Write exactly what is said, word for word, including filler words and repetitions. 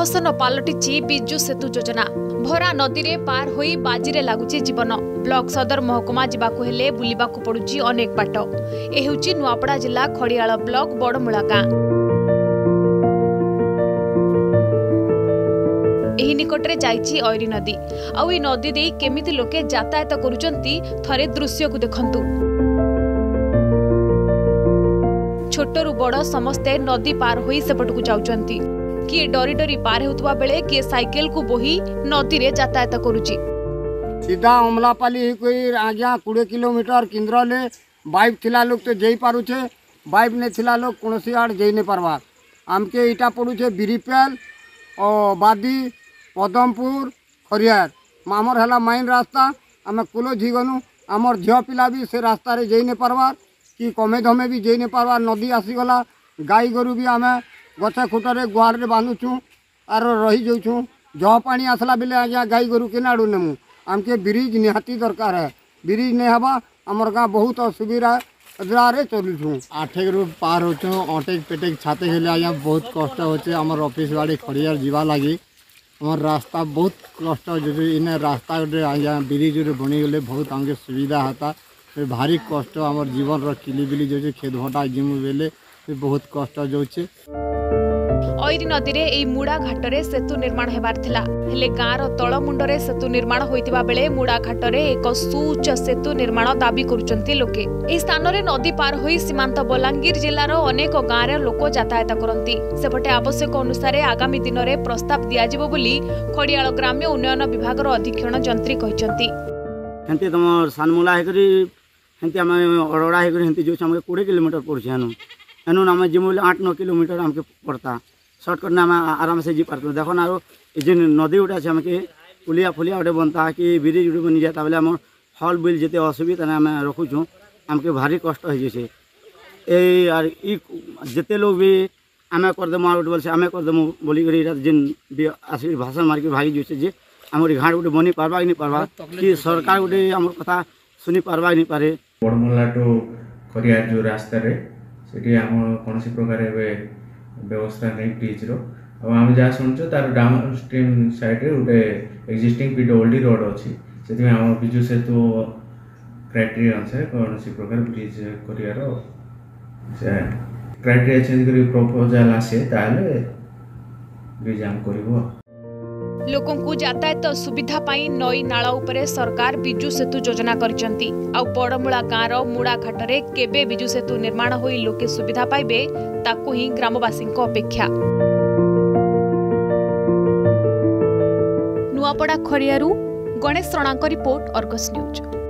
प्रहसन पलटि बिजु सेतु योजना। भरा नदी रे पार होई बाजीरे लागुची जीवन। ब्लॉक सदर महकुमा जिबाकु हेले बुलिबाकु पडुची अनेक बाट। ए हेउची नुआपड़ा जिला खड़ियाल ब्लॉक बड़मूला गाँ। एही निकटरे जाइची ऑयरी नदी। आउ ए नदी देई केमिति लोके यातायात करूचंती थरे दृश्य को देखंतु। छोटरू बड़ समस्ते नदी पार होई सेपटकु जाउचंती। किए डरी डरी पार हेउतबा बेले किए साइकेल को बोही नदी रे यातायात करूची। सीधा अमलापाली कोई आज्ञा बीस किलोमीटर केन्द्र ले बाइक थिला लोग तो जई पारुछे, बाइक ने थिला लोग कोनोसी आड़ जई ने पारबा। आमके इटा पड़ुछे बिरिपेल और बादी पदमपुर खरियार आमर है माइन रास्ता। आम कुलो झीगनु आमर झील पिला भी से रास्ता रे जई ने पारबार कि कमे धमे भी जई ने पारबार। नदी आसीगला गाई गोरु भी आम गछे खुटरे गुहार रे बांधुछू आर रही जाऊँ। जह पानी आसला बेले आज्ञा गाई गोरु के नाड़ू नेमु। आमके ब्रिज निहाती दरकार है। ब्रिज नहीं हवा आमर गाँ बहुत असुविधा रे चलुछू। आठेक रू पार होचु अटेक पेटेक छाते हेले आज्ञा बहुत कष्ट होचे। आमर ऑफिस बाड़ी खड़ियार जीवा लगी आमर रास्ता बहुत कष्ट हो। इने रास्ता गोटे आज्ञा ब्रिज रे बनी गले बहुत आमके सुविधा होता। भारी कष्ट आमर जीवन रो किलिबिली जो खेत भटा जिमु बेले बहुत कष्ट जाउछे। ऑयरी नदी रे एई मुड़ा घाटरे सेतु निर्माण हेबार थिला। हेले गाँर तळ मुंडरे सेतु निर्माण होइतिबा बेले मुड़ा घाटरे एक सुउच्च सेतु निर्माण दाबी करूचंती लोके। एई स्थान रे नदी पार होई सीमांत बलांगीर जिल्लार अनेक गाँर लोक यातायात करंती। सेपटे आवश्यक अनुसार आगामी दिन रे प्रस्ताव दियाजिबो बोली खड़ियाल ग्राम्य उन्नयन विभागर अधीक्षण जंत्री कहिसंती। हेंती तमर सानमुला हेकरी हेंती हम अड़ोड़ा हेकरी हेंती जो हमके बीस किलोमीटर पड़छे। हनु हनु हम जिमुले आठ नौ किलोमीटर हमके पड़ता। सर्टकट ना आराम से जी पार कर देखो ना। जो नदी गुटा अच्छे हमके पुलिया फुलिया गोटे बनता कि ब्रिज गुटे बनी जाता बेले आम हल बिल जिते असुविधा आम रखुचु आमके भारी कष्ट हो जाए। यार जिते लोग भी आम करदेमु गोटे बोलसे आम करदेमु बोलिक जेन आसिक भाषण मारिक भागी जाए जे आम घाट गोटे बनी पार्बा कि नहीं पार्बा कि सरकार गोटे आम कथा शुनि पार्बा कि नहीं पारे। बड़मूला टू खरियार जो रास्ता रे सेठी आम कौन प्रकार व्यवस्था नहीं ब्रिज रो आम जहाँ शुणुचु तार डाउन स्ट्रीम साइड रे गोटे एक्जिस्टिंग पीडब्ल्यूडी रोड अच्छी से आम बिजु सेतु क्राइटेरिया अनुसार कौन प्रकार ब्रिज कर क्राइटेरिया चेंज कर प्रपोजल आसे ताले ब्रिज आम करिवो। लोकों को यातायात सुविधा पाई नई नाला उपरे सरकार बिजु सेतु योजना करिसंती। आउ बड़मूला गाँर मुड़ा घाटरे केबे बिजु सेतु निर्माण होई लोके सुविधा पाइबे ताकू ही ग्रामवासी अपेक्षा। नुआपड़ा खड़ियारू गणेश रणांक रिपोर्ट अर्गस न्यूज।